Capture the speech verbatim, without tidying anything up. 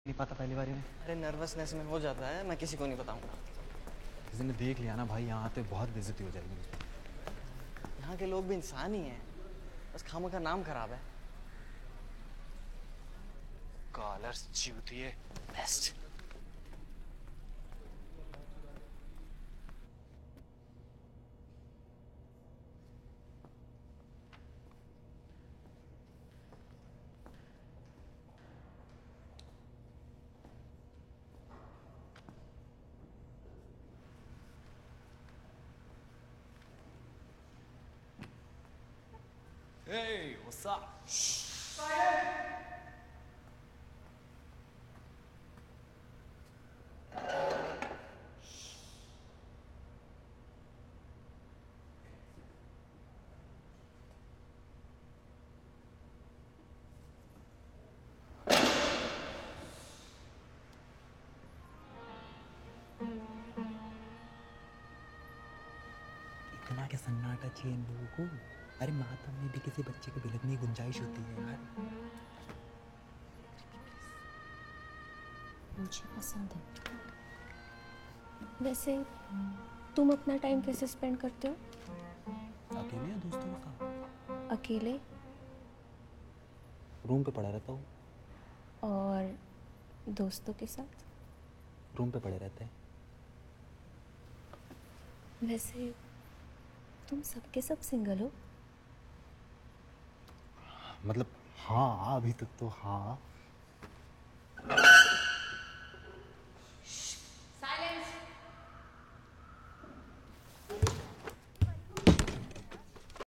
नहीं पता पहली बार में। अरे नर्वसनेस में हो जाता है, मैं किसी को नहीं बताऊंगा। किसी ने देख लिया ना भाई, यहाँ आते बहुत बेइज्जती हो जाएगी। यहाँ के लोग भी इंसान ही हैं, बस खामों का नाम खराब है। कॉलर्स चूतिए बेस्ट। Hey, what's up? इतना क्या सन्नाटा चाहिए इन लोगों को? अरे मातम में भी किसी बच्चे को बिलखने की गुंजाइश होती है यार। मुझे पसंद है। वैसे तुम अपना टाइम कैसे स्पेंड करते हो? अकेले या दोस्तों के साथ? अकेले। रूम पे पड़ा रहता हूँ। और दोस्तों के साथ? रूम पे पड़े रहते हैं। वैसे तुम सबके सब सिंगल हो? मतलब हाँ, अभी तक तो हाँ।